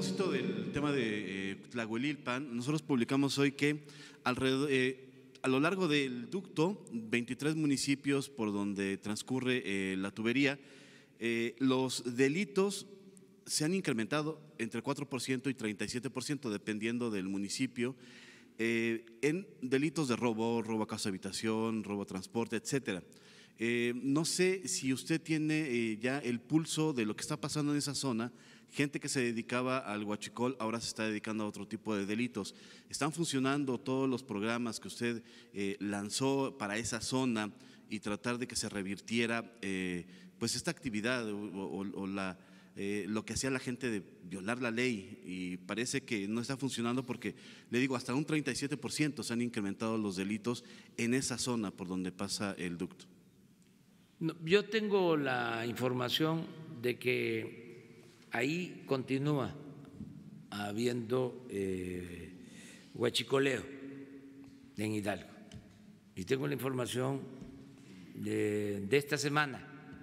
propósito del tema de Tlahuelilpan, nosotros publicamos hoy que alrededor, a lo largo del ducto, 23 municipios por donde transcurre la tubería, los delitos se han incrementado entre 4% y 37%, dependiendo del municipio, en delitos de robo, robo a casa habitación, robo a transporte, etcétera. No sé si usted tiene ya el pulso de lo que está pasando en esa zona. Gente que se dedicaba al huachicol ahora se está dedicando a otro tipo de delitos. ¿Están funcionando todos los programas que usted lanzó para esa zona y tratar de que se revirtiera pues esta actividad o lo que hacía la gente de violar la ley? Y parece que no está funcionando porque, le digo, hasta un 37% se han incrementado los delitos en esa zona por donde pasa el ducto. No, yo tengo la información de que ahí continúa habiendo huachicoleo en Hidalgo. Y tengo la información de esta semana,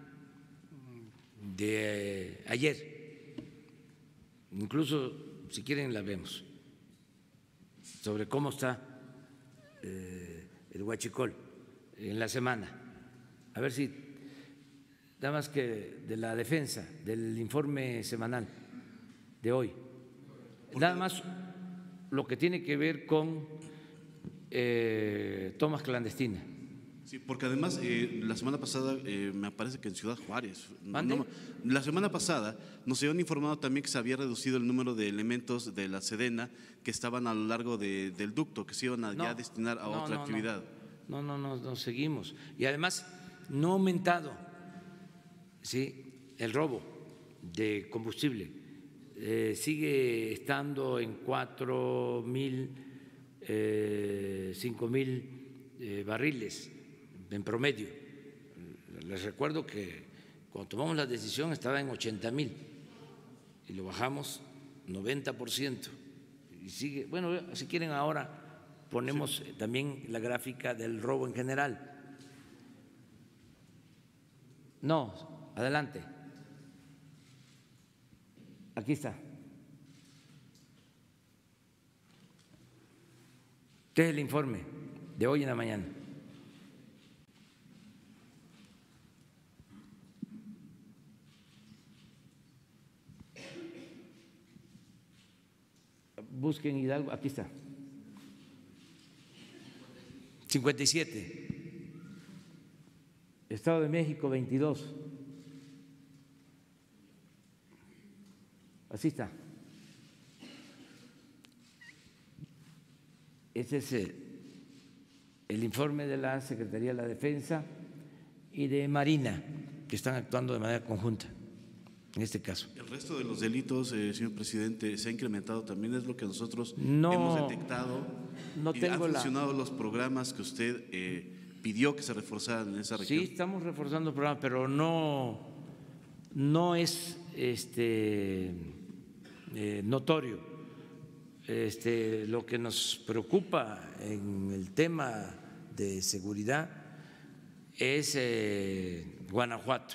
de ayer, incluso si quieren la vemos, sobre cómo está el huachicol en la semana. A ver si, nada más que de la defensa, del informe semanal de hoy, nada más lo que tiene que ver con tomas clandestinas. Sí, porque además la semana pasada me parece que en Ciudad Juárez, la semana pasada nos habían informado también que se había reducido el número de elementos de la Sedena que estaban a lo largo del ducto, que se iban a ya destinar a otra actividad. No, seguimos. Y además no ha aumentado, ¿sí?, el robo de combustible. Sigue estando en 4,000, 5,000 barriles en promedio. Les recuerdo que cuando tomamos la decisión estaba en 80,000 y lo bajamos 90%. Y sigue, bueno, si quieren ahora ponemos también la gráfica del robo en general. No, adelante. Aquí está. Este es el informe de hoy en la mañana. Busquen Hidalgo, aquí está. 57. Estado de México, 22. Así está. Ese es el informe de la Secretaría de la Defensa y de Marina, que están actuando de manera conjunta en este caso. ¿El resto de los delitos, señor presidente, se ha incrementado también? Es lo que nosotros hemos detectado. No tengo ¿Han funcionado los programas que usted pidió que se reforzaran en esa región? Sí, estamos reforzando programas, pero no es notorio. Lo que nos preocupa en el tema de seguridad es Guanajuato,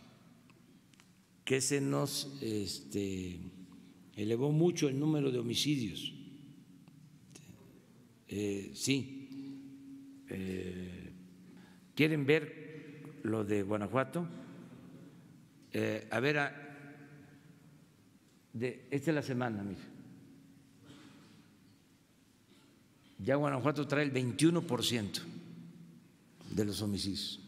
que se nos elevó mucho el número de homicidios. ¿Quieren ver lo de Guanajuato? A ver, esta es la semana, mire. Ya Guanajuato trae el 21% de los homicidios.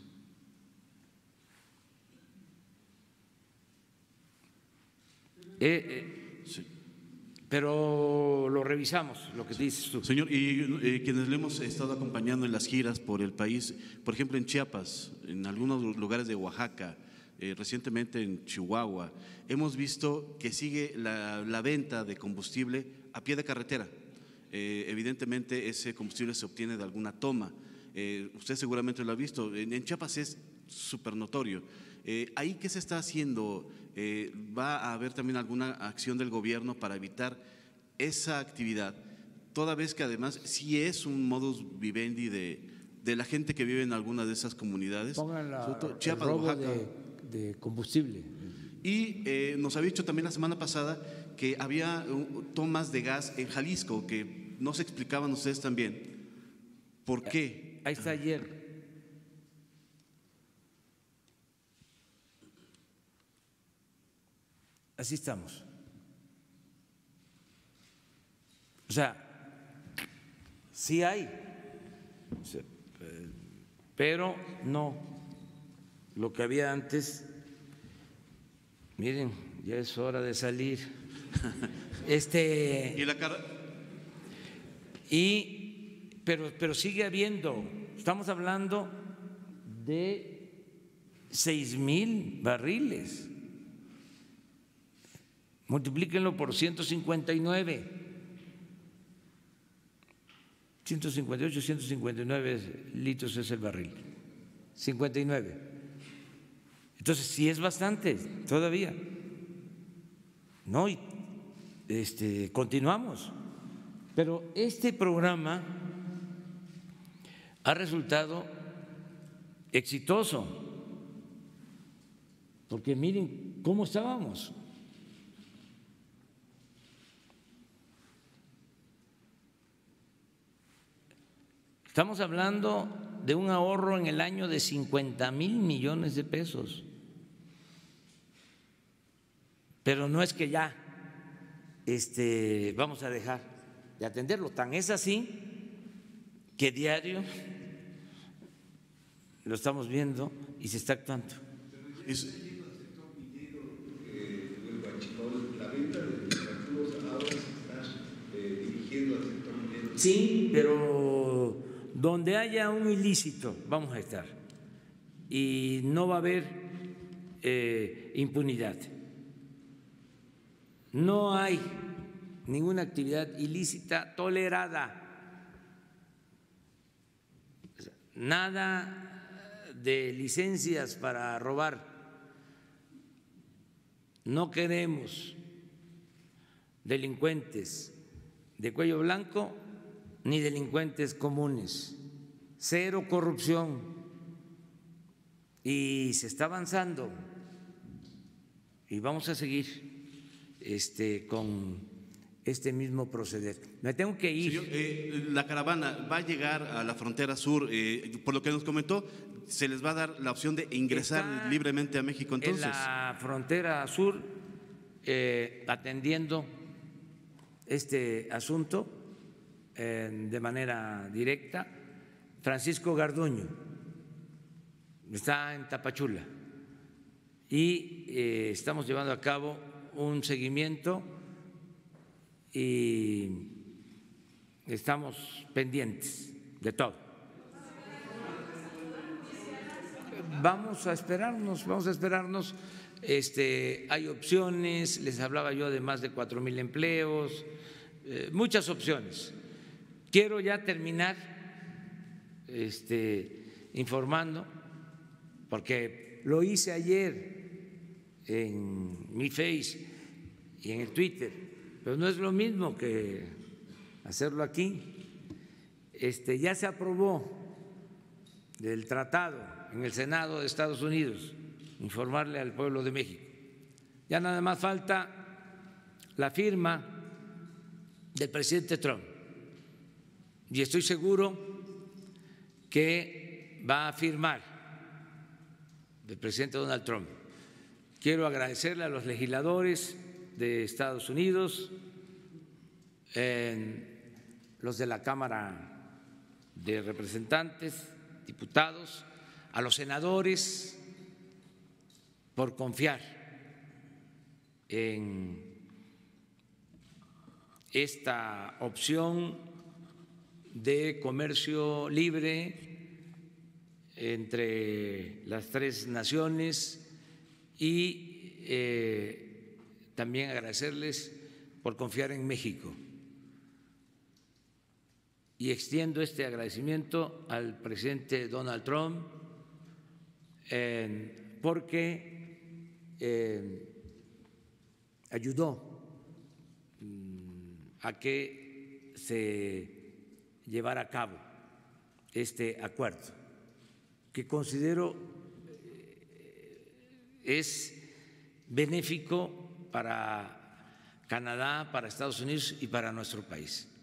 Sí. Pero lo revisamos, lo que dices tú. Señor, y quienes le hemos estado acompañando en las giras por el país, por ejemplo en Chiapas, en algunos lugares de Oaxaca, recientemente en Chihuahua, hemos visto que sigue la venta de combustible a pie de carretera. Evidentemente ese combustible se obtiene de alguna toma. Usted seguramente lo ha visto. En Chiapas es súper notorio. ¿Ahí qué se está haciendo? ¿Va a haber también alguna acción del gobierno para evitar esa actividad? Toda vez que además sí es un modus vivendi de la gente que vive en alguna de esas comunidades. Pongan Chiapas, el robo Oaxaca. de combustible. Y nos había dicho también la semana pasada que había tomas de gas en Jalisco, que no se explicaban ustedes también. ¿Por qué? Ahí está ayer. Así estamos. O sea, sí hay, pero no lo que había antes. Miren, ya es hora de salir. Pero sigue habiendo. Estamos hablando de 6,000 barriles. Multiplíquenlo por 159. 158, 159 litros es el barril. 59. Entonces, sí es bastante todavía. No, y continuamos. Pero este programa ha resultado exitoso, porque miren cómo estábamos. Estamos hablando de un ahorro en el año de 50,000 millones de pesos. Pero no es que ya vamos a dejar de atenderlo. Tan es así que diario lo estamos viendo y se está actuando. Sí, pero donde haya un ilícito vamos a estar y no va a haber impunidad. No hay ninguna actividad ilícita tolerada, nada de licencias para robar. No queremos delincuentes de cuello blanco ni delincuentes comunes. Cero corrupción. Y se está avanzando y vamos a seguir con este mismo proceder. Me tengo que ir. Señor, la caravana va a llegar a la frontera sur. Por lo que nos comentó, se les va a dar la opción de ingresar libremente a México. Entonces, en la frontera sur, atendiendo este asunto de manera directa, Francisco Garduño está en Tapachula y estamos llevando a cabo un seguimiento y estamos pendientes de todo. Vamos a esperarnos. Hay opciones, les hablaba yo de más de 4,000 empleos, muchas opciones. Quiero ya terminar informando, porque lo hice ayer en mi Face y en el Twitter, pero no es lo mismo que hacerlo aquí. Ya se aprobó el tratado en el Senado de Estados Unidos, informarle al pueblo de México. Ya nada más falta la firma del presidente Trump y estoy seguro que va a firmar el presidente Donald Trump. Quiero agradecerle a los legisladores de Estados Unidos, los de la Cámara de Representantes, diputados, a los senadores por confiar en esta opción de comercio libre entre las tres naciones y también agradecerles por confiar en México. Y extiendo este agradecimiento al presidente Donald Trump porque ayudó a que se llevara a cabo este acuerdo, que considero es benéfico para Canadá, para Estados Unidos y para nuestro país.